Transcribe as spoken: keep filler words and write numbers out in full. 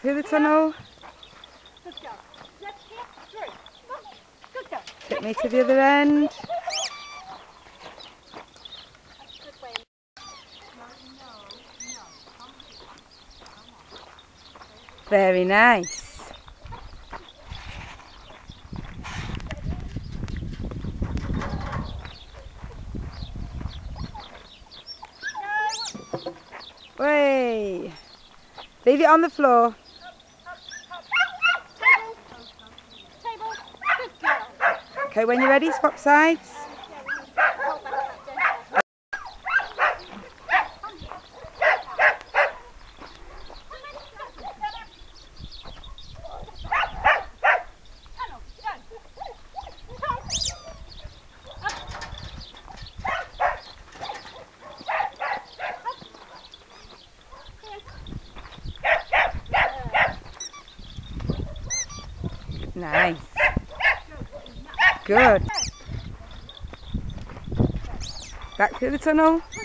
through the tunnel. Good girl. Let's get through. Good girl. Take me to the other end. That's a good way. Very nice. Way. Leave it on the floor. Table. Table. Good girl. Okay, when you're ready, swap sides. Nice. Good. Back through the tunnel.